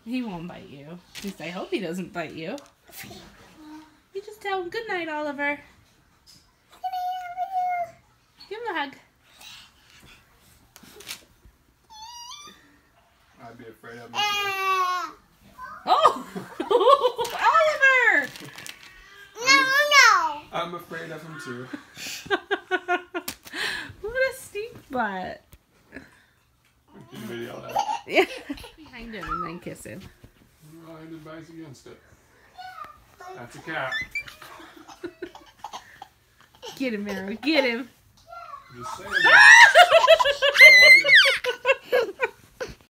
He won't bite you. At least I hope he doesn't bite you. You just tell him good night, Oliver. Give him a hug. I'd be afraid of him. Oh! Oliver! No. I'm afraid of him too. What a stink butt. Can you video that? Yeah. Behind him and then kiss him. Well, I advise against it. That's a cat. Get him, Arrow. Get him. Just saying that.